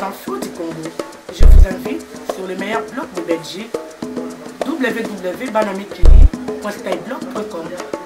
infos du Congo. Je vous invite sur le meilleur blog de Belgique, www.banamikili.skyblog.com.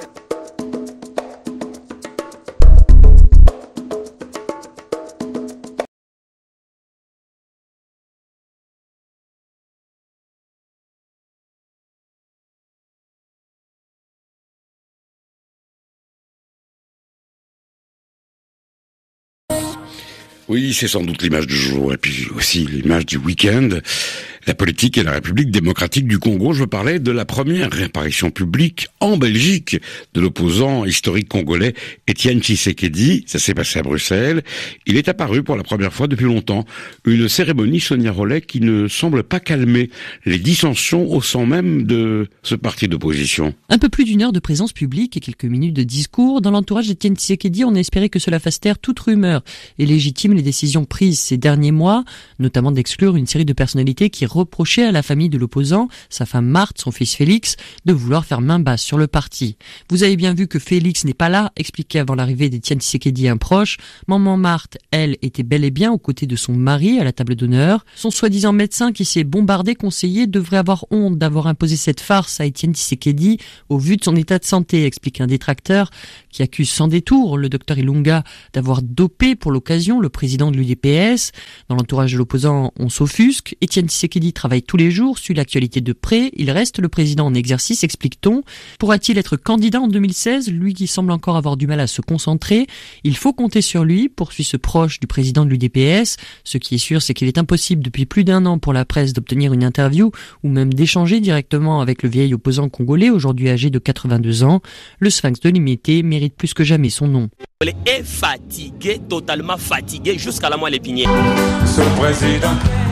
Oui, c'est sans doute l'image du jour, et puis aussi l'image du week-end. La politique et la République démocratique du Congo. Je veux parler de la première réapparition publique en Belgique de l'opposant historique congolais Étienne Tshisekedi. Ça s'est passé à Bruxelles. Il est apparu pour la première fois depuis longtemps. Une cérémonie, Sonia Rollet, qui ne semble pas calmer les dissensions au sein même de ce parti d'opposition. Un peu plus d'une heure de présence publique et quelques minutes de discours. Dans l'entourage d'Étienne Tshisekedi, on a espéré que cela fasse taire toute rumeur et légitime les décisions prises ces derniers mois, notamment d'exclure une série de personnalités qui reprochait à la famille de l'opposant, sa femme Marthe, son fils Félix, de vouloir faire main basse sur le parti. Vous avez bien vu que Félix n'est pas là, expliqué avant l'arrivée d'Étienne Tshisekedi un proche. Maman Marthe, elle, était bel et bien aux côtés de son mari à la table d'honneur. Son soi-disant médecin qui s'est bombardé conseiller devrait avoir honte d'avoir imposé cette farce à Étienne Tshisekedi au vu de son état de santé, explique un détracteur qui accuse sans détour le docteur Ilunga d'avoir dopé pour l'occasion le président de l'UDPS. Dans l'entourage de l'opposant, on s'offusque. Étienne Tshisekedi travaille tous les jours, suit l'actualité de près, il reste le président en exercice, explique-t-on. Pourra-t-il être candidat en 2016, lui qui semble encore avoir du mal à se concentrer? Il faut compter sur lui, poursuit ce proche du président de l'UDPS. Ce qui est sûr, c'est qu'il est impossible depuis plus d'un an pour la presse d'obtenir une interview ou même d'échanger directement avec le vieil opposant congolais, aujourd'hui âgé de 82 ans. Le Sphinx de l'Imité mérite plus que jamais son nom. Il est fatigué, totalement fatigué, jusqu'à la moelle épinière. Ce président,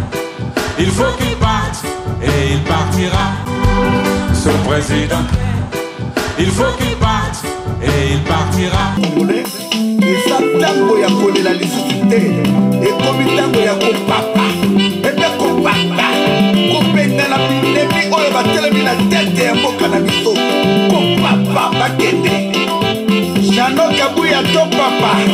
il faut qu'il parte et il partira. Ce président, il faut qu'il parte et il partira. eza ntango ya kolela lisusu te ekomi ntango ya kopapa ete kopapa kopengana binemi oyo batelemi na tete ya mboka na biso kopapa bakende Jano Kabuya to papa